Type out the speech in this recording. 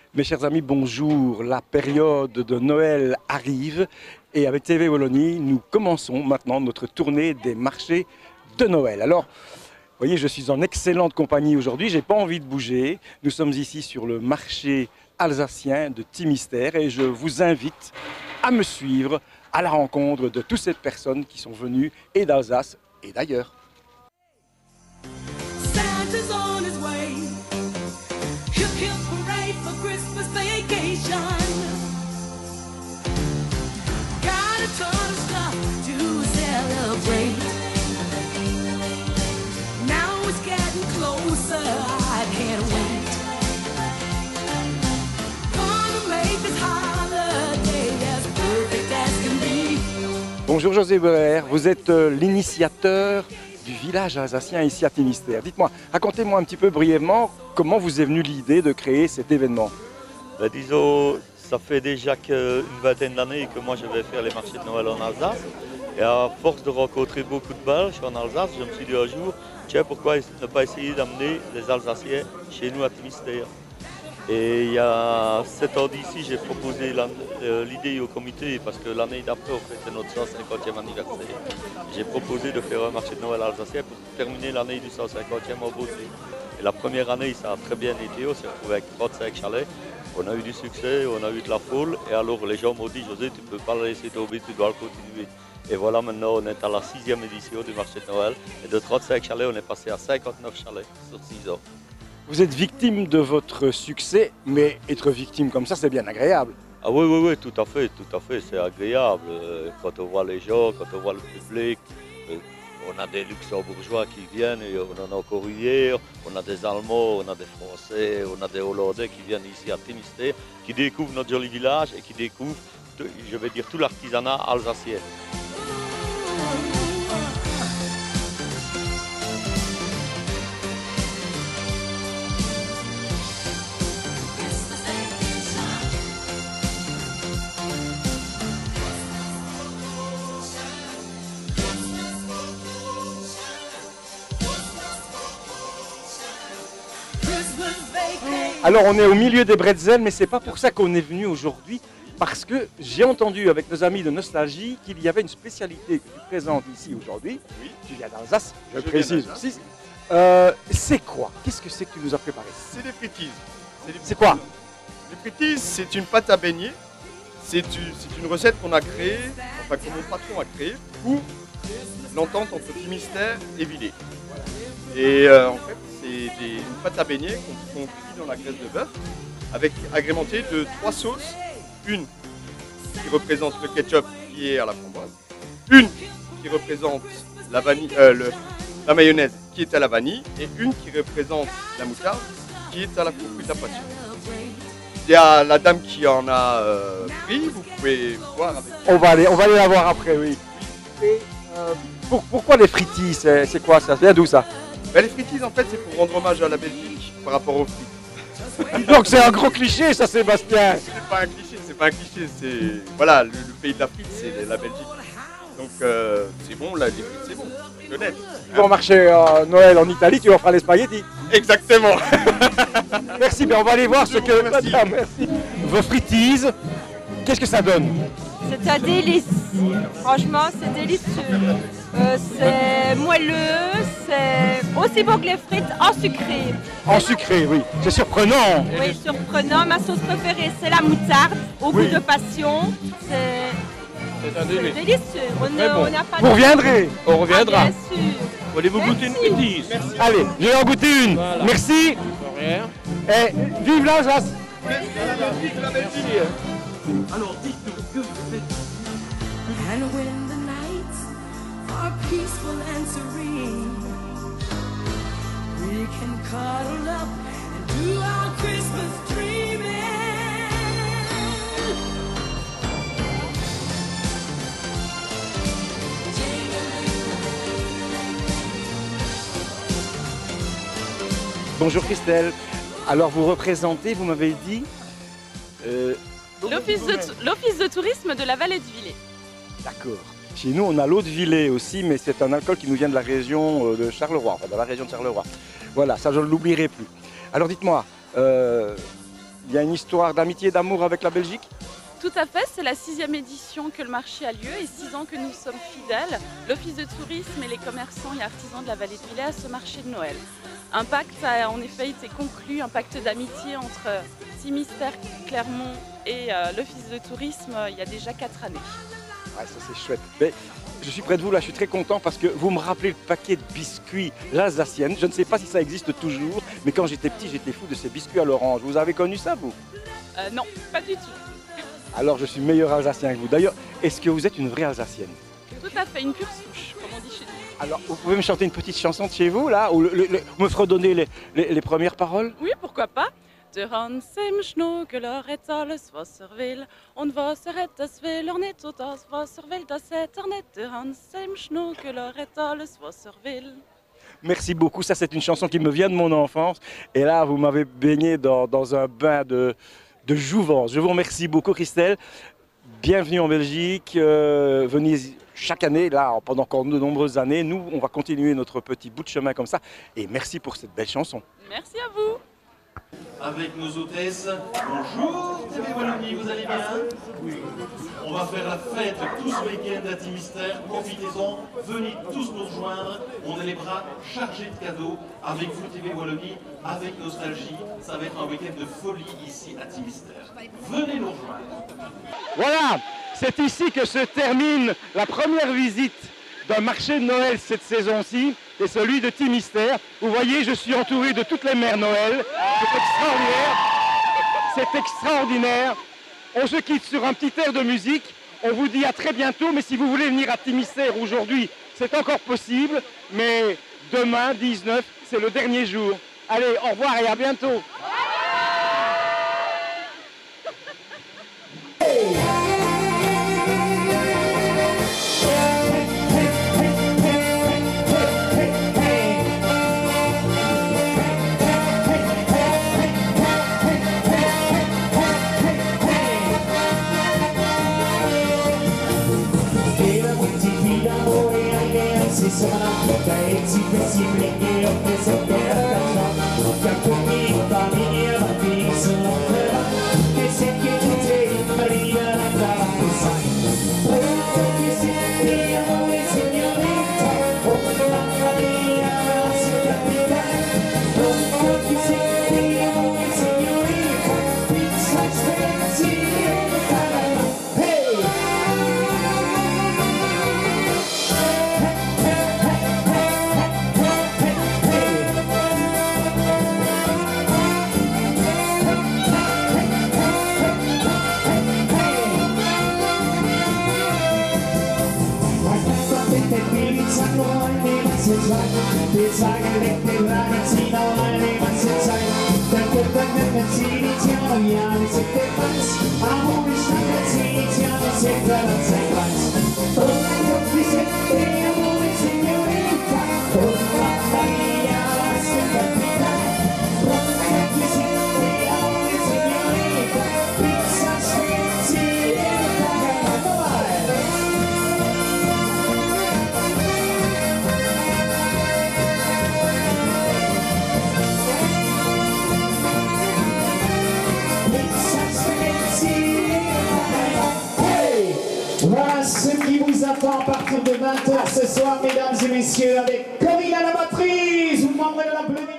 Mes chers amis, bonjour. La période de Noël arrive et avec TV Wallonie, nous commençons maintenant notre tournée des marchés de Noël. Alors, vous voyez, je suis en excellente compagnie aujourd'hui, j'ai pas envie de bouger. Nous sommes ici sur le marché alsacien de Timistère et je vous invite à me suivre à la rencontre de toutes ces personnes qui sont venues et d'Alsace et d'ailleurs. Santa's on his way. He'll parade for Christmas vacation. Got a ton of stuff to celebrate. Now it's getting closer, I can't wait. Gonna make this holiday as perfect as can be. Bonjour José Boer, vous êtes l'initiateur du village alsacien ici à Timistère. Dites-moi, racontez-moi un petit peu brièvement comment vous est venue l'idée de créer cet événement. Ben, disons, ça fait déjà une vingtaine d'années que moi je vais faire les marchés de Noël en Alsace. Et à force de rencontrer beaucoup de Belges en Alsace, je me suis dit un jour, tiens, pourquoi ne pas essayer d'amener les Alsaciens chez nous à Timistère. Et il y a 7 ans d'ici, j'ai proposé l'idée au comité, parce que l'année d'après, on fêtait notre 150e anniversaire. J'ai proposé de faire un marché de Noël alsacien pour terminer l'année du 150e en beauté. Et la première année, ça a très bien été, on s'est retrouvé avec 35 chalets. On a eu du succès, on a eu de la foule, et alors les gens m'ont dit, José, tu ne peux pas le laisser tomber, tu dois le continuer. Et voilà, maintenant, on est à la 6e édition du marché de Noël, et de 35 chalets, on est passé à 59 chalets sur 6 ans. Vous êtes victime de votre succès, mais être victime comme ça, c'est bien agréable. Ah oui, tout à fait, c'est agréable. Quand on voit les gens, quand on voit le public, on a des luxembourgeois qui viennent, et on en a encore eu hier, on a des Allemands, on a des Français, on a des Hollandais qui viennent ici à Timistère, qui découvrent notre joli village et qui découvrent, je vais dire, tout l'artisanat alsacien. Alors on est au milieu des bretzels, mais c'est pas pour ça qu'on est venu aujourd'hui, parce que j'ai entendu avec nos amis de Nostalgie qu'il y avait une spécialité que tu présentes ici aujourd'hui. Oui. Tu viens d'Alsace, je précise aussi. C'est quoi? Qu'est-ce que c'est que tu nous as préparé? C'est des frittises. C'est quoi? Les frittises, c'est une pâte à beignet. C'est une recette qu'on a créée, enfin que mon patron a créée, pour l'entente entre Timistère et Villers. Et en fait, c'est une pâte à beignet qu'on cuit dans la graisse de bœuf, agrémentée de 3 sauces. Une qui représente le ketchup qui est à la framboise, une qui représente la mayonnaise qui est à la vanille, et une qui représente la moutarde qui est à la fruite à passion. Il y a la dame qui en a pris, vous pouvez voir avec. On va aller la voir après, oui. Et, pourquoi les frittis? C'est quoi ça? Ça vient d'où ça? Ben, les frittises, en fait, c'est pour rendre hommage à la Belgique par rapport aux frites. Donc c'est un gros cliché ça, Sébastien. C'est pas un cliché, c'est voilà, le pays de la frite, c'est la Belgique. Donc c'est bon, là, les frites, c'est bon, c'est honnête. Tu vas au marché Noël en Italie, tu offres les spaghettis. Exactement. Merci, mais on va aller voir ce que... Merci. Madame, merci. Vos frittises, qu'est-ce que ça donne? C'est un délice. Franchement, c'est délicieux. C'est moelleux, c'est aussi bon que les frites en sucré. En sucré, oui. C'est surprenant. Oui, surprenant. Ma sauce préférée, c'est la moutarde, au goût de passion. C'est délicieux. On n'a pas Vous reviendrez. On reviendra. Bien sûr. Voulez-vous goûter une Merci. fritise? Allez, je vais en goûter une. Voilà. Merci. De rien. Et vive l'Alsace. Alors dites-nous que vous faites. And when the nights are peaceful and serene, we can cuddle up and do our Christmas dreaming. Bonjour Christelle. Alors vous représentez, vous m'avez dit... L'office de tourisme de la vallée de Villers. D'accord. Chez nous, on a l'eau de Villers aussi, mais c'est un alcool qui nous vient de la région de Charleroi, enfin de la région de Charleroi. Voilà, ça je ne l'oublierai plus. Alors dites-moi, Il y a une histoire d'amitié et d'amour avec la Belgique? Tout à fait, c'est la 6e édition que le marché a lieu et 6 ans que nous sommes fidèles, l'Office de tourisme et les commerçants et artisans de la vallée de Villers à ce marché de Noël. Un pacte a en effet été conclu, un pacte d'amitié entre Timistère, Clermont et l'Office de tourisme il y a déjà 4 années. Ouais, ça c'est chouette. Mais je suis près de vous là, je suis très content parce que vous me rappelez le paquet de biscuits l'Alsacienne. Je ne sais pas si ça existe toujours, mais quand j'étais petit, j'étais fou de ces biscuits à l'orange. Vous avez connu ça, vous? Non, pas du tout. Alors je suis meilleur Alsacien que vous. D'ailleurs, est-ce que vous êtes une vraie Alsacienne? Tout à fait, une pure souche, comme on dit chez nous. Alors, vous pouvez me chanter une petite chanson de chez vous, là, ou me fredonner les premières paroles? Oui, pourquoi pas. De Hans im Schnuckeler et alles was will, und was es will, nicht so das was will, das nicht. De Hans im Schnuckeler et alles was will. Merci beaucoup, ça c'est une chanson qui me vient de mon enfance. Et là, vous m'avez baigné dans un bain de jouvence. Je vous remercie beaucoup, Christelle. Bienvenue en Belgique. Venez chaque année, là, pendant encore de nombreuses années. Nous, on va continuer notre petit bout de chemin comme ça. Et merci pour cette belle chanson. Merci à vous. Avec nos hôtesses. Bonjour TV Wallonie, vous allez bien? Oui. On va faire la fête tout ce week-end à Timistère. Profitez-en, venez tous nous rejoindre. On a les bras chargés de cadeaux avec vous TV Wallonie, avec Nostalgie. Ça va être un week-end de folie ici à Timistère. Venez nous rejoindre. Voilà, c'est ici que se termine la première visite d'un marché de Noël cette saison-ci, et celui de Timistère. Vous voyez, je suis entouré de toutes les mères Noël. C'est extraordinaire. C'est extraordinaire. On se quitte sur un petit air de musique. On vous dit à très bientôt, mais si vous voulez venir à Timistère aujourd'hui, c'est encore possible. Mais demain, 19, c'est le dernier jour. Allez, au revoir et à bientôt. Wir sagen weg den ragazzino alle masse sai, tanto ci iniziano gli anni 70, amore ragazzini iniziano sempre alla sei months. Oh, mi sente amore signorita, oh mamma mia, la simpatia. Oh, mi sente amore signorita, pizza spezzi e voilà ce qui vous attend à partir de 20 h ce soir, mesdames et messieurs, avec Corinne à la batterie. Je vous demanderai de l'applaudir.